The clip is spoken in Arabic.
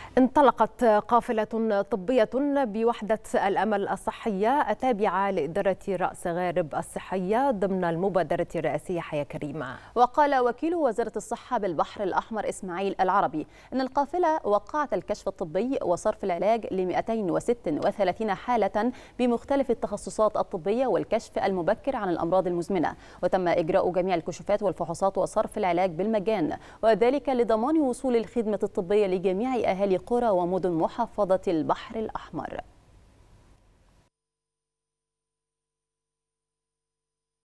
انطلقت قافلة طبية بوحدة الأمل الصحية التابعة لإدارة رأس غارب الصحية ضمن المبادرة الرئاسية حياة كريمة. وقال وكيل وزارة الصحة بالبحر الأحمر إسماعيل العربي إن القافلة وقعت الكشف الطبي وصرف العلاج ل 236 حالة بمختلف التخصصات الطبية والكشف المبكر عن الأمراض المزمنة، وتم إجراء جميع الكشوفات والفحوصات وصرف العلاج بالمجان، وذلك لضمان وصول الخدمة الطبية لجميع أهالي قرى ومدن محافظة البحر الأحمر.